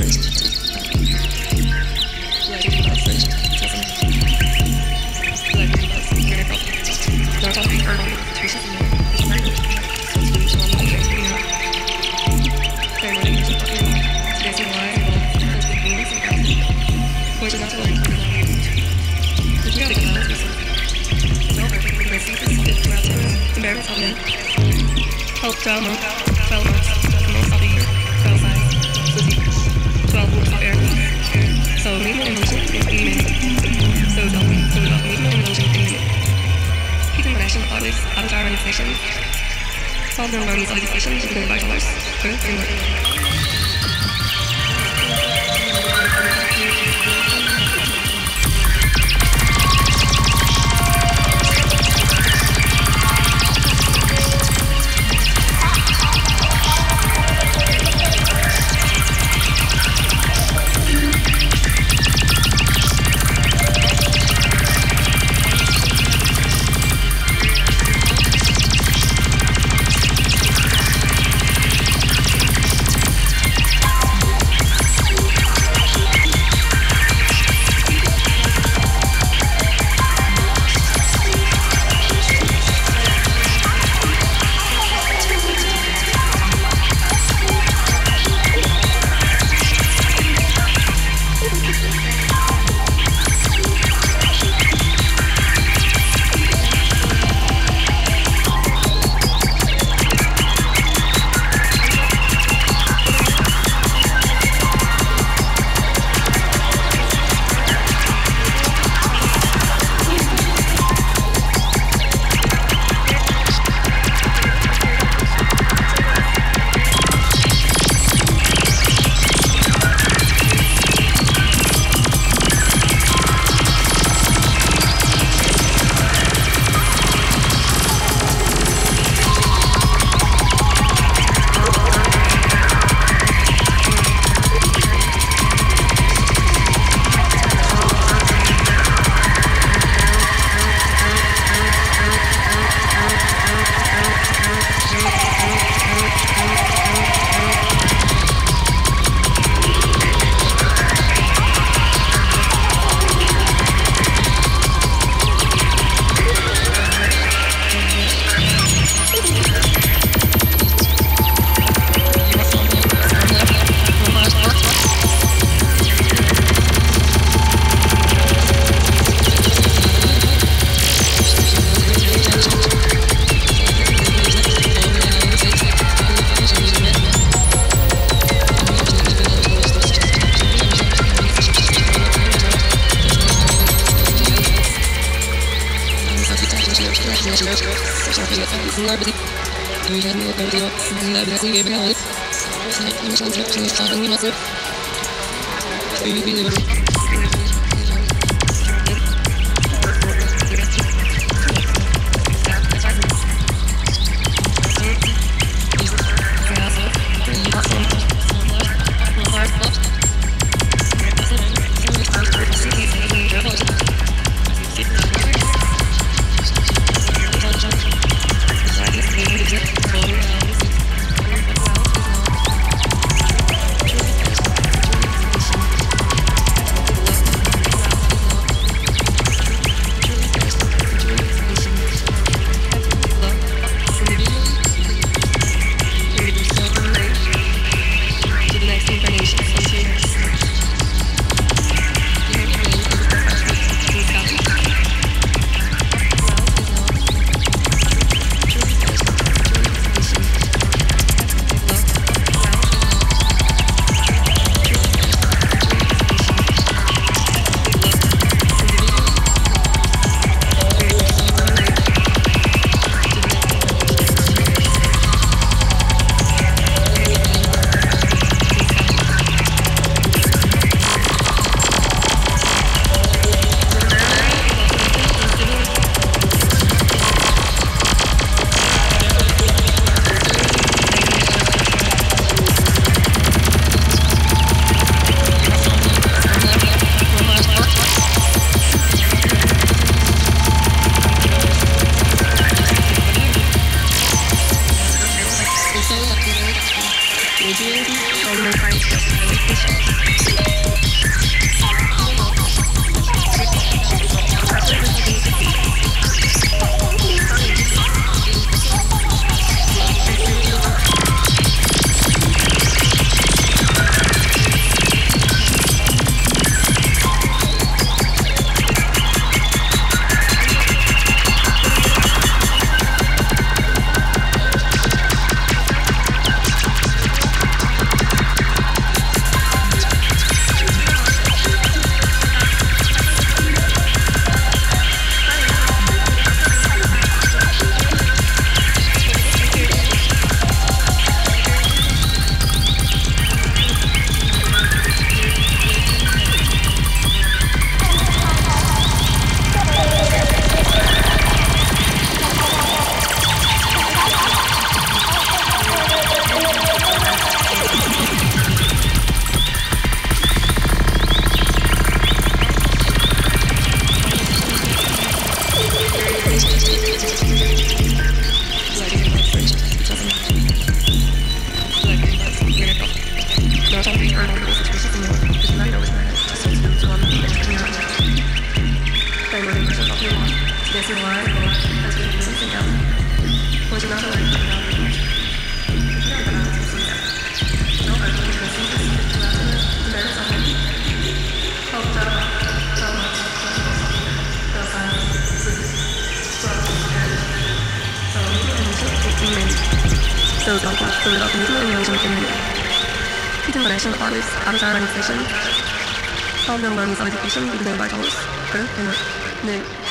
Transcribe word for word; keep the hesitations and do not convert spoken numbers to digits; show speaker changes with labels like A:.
A: Health drama, twelve months, most of the year, twelve size, sleep, twelve weeks of air. So movement and motion is imminent. So the so the movement and motion is imminent. Keeping connection always out of our organization. Solve the learning of the station to the vitals. Good framework. see why or has been something down. Once you're not aware of it, you don't know how to see that. No, I don't even see this. You have to there is something. Hope that so much. So silence. Sleep. So so fifteen minutes. So don't watch the little movement and motion in minute. Keeping connection with others, others are running station. All the learning of education, even by tools. Her and her.